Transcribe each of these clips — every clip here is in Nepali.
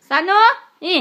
सानो इ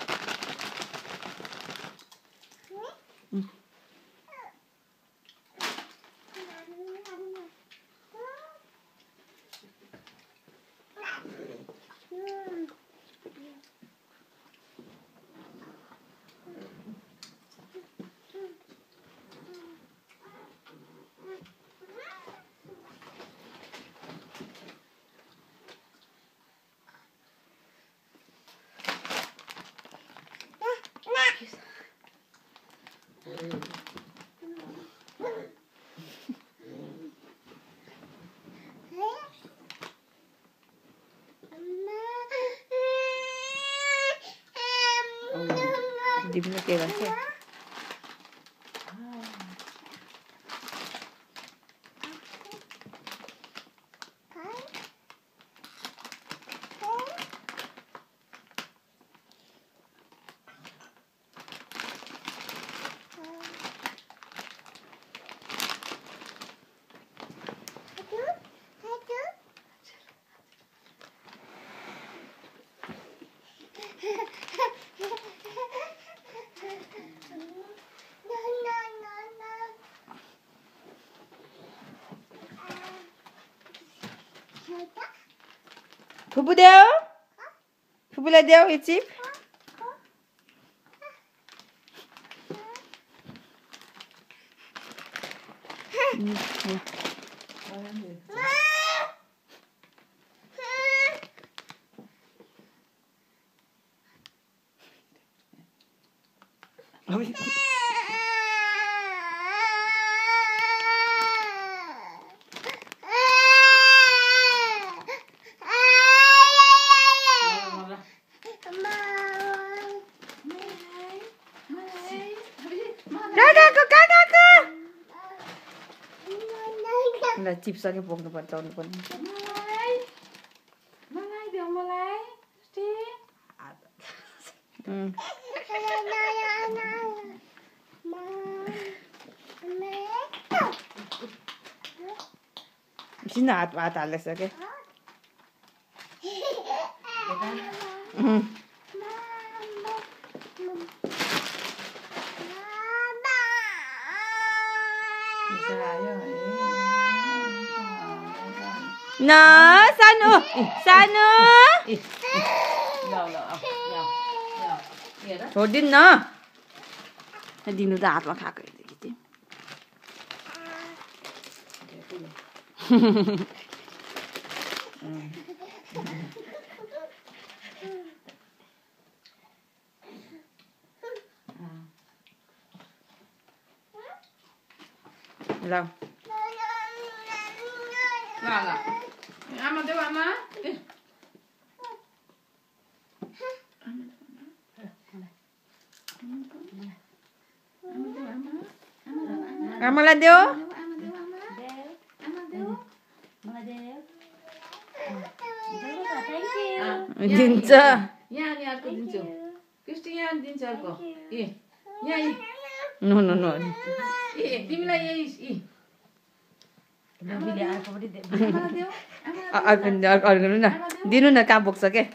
दिपले के भन्छ फुपू देऊ फुपूलाई देऊ यो चिप ल चिप्स सके बोक्नु पर्छ आउनु पर्ने किन हात हाल्दैछ के न सानो सानो छोडिदिनु न दिनु त हातमा खाएको ल आमा देऊ आमा आमालाई देऊ दिन्छ यहाँ अर्को दिन्छु कृष्ण यहाँ दिन्छ अर्को यहाँ नो नो नो तिमीलाई यही अर्को न दिनु न कहाँ बोक्छ के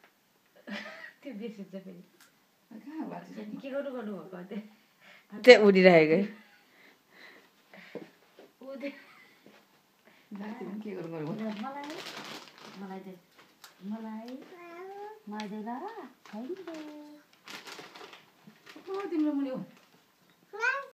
त्यही उडिरहेको तिम्रो